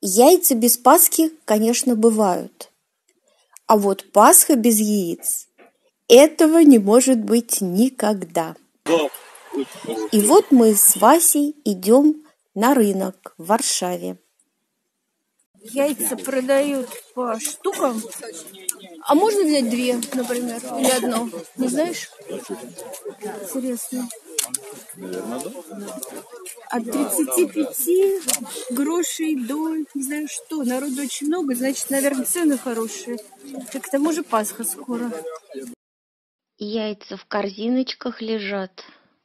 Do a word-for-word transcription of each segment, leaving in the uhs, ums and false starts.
Яйца без Пасхи, конечно, бывают. А вот Пасха без яиц – этого не может быть никогда. И вот мы с Васей идем на рынок в Варшаве. Яйца продают по штукам. А можно взять две, например, или одно? Не знаешь? Интересно. От тридцати пяти грошей до, не знаю что, народу очень много, значит, наверное, цены хорошие. Так к тому же Пасха скоро. Яйца в корзиночках лежат.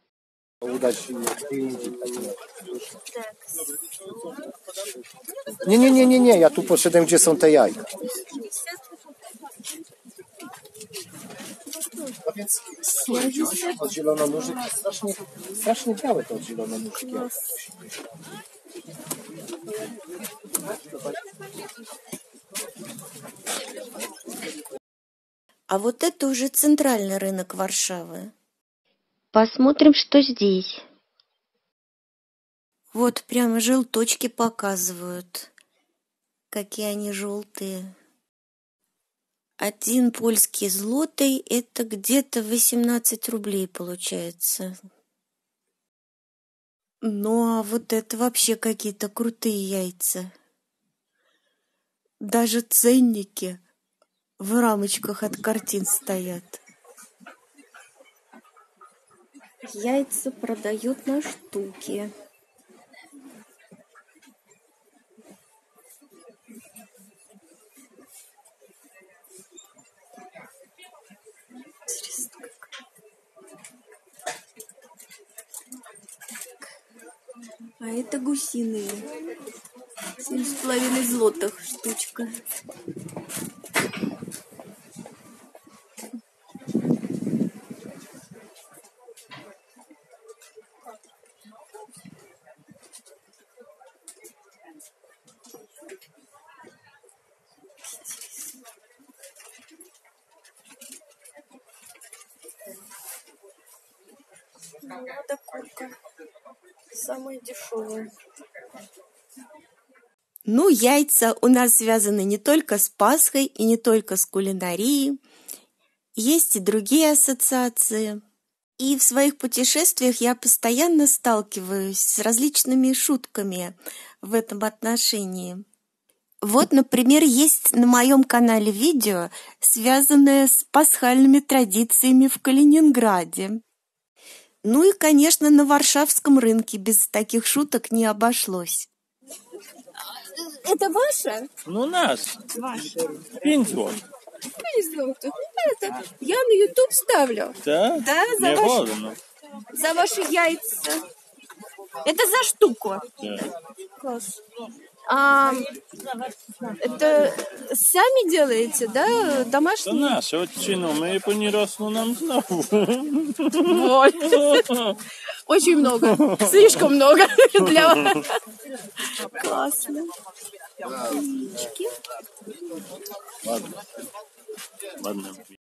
Nie-nie-nie-nie, ja tu poszedłem, gdzie są te jajka. A więc od zielononużyk strasznie, strasznie białe to od zielononużyk. А вот это уже центральный рынок Варшавы. Посмотрим, что здесь. Вот прямо желточки показывают. Какие они желтые. Один польский злотый – это где-то восемнадцать рублей получается. Ну, а вот это вообще какие-то крутые яйца. Даже ценники в рамочках от картин стоят. Яйца продают на штуки. А это гусиные. Семь с половиной злотых штучка. Надо курка. Самая дешевая. Ну, яйца у нас связаны не только с Пасхой и не только с кулинарией. Есть и другие ассоциации. И в своих путешествиях я постоянно сталкиваюсь с различными шутками в этом отношении. Вот, например, есть на моем канале видео, связанное с пасхальными традициями в Калининграде. Ну и, конечно, на Варшавском рынке без таких шуток не обошлось. Это ваша? Ну, наш. Ваша. Пять злотых. Пять злотых. Это я на YouTube ставлю. Да? Да, за, Не ваш... годно. за ваши яйца. Это за штуку. Да. Класс. А, это сами делаете, да? Це Домашние? наше, от чину, ми поніросло нам знову. Вот. Очень много. Слишком много для вас. Классно. Ладно. Ладно.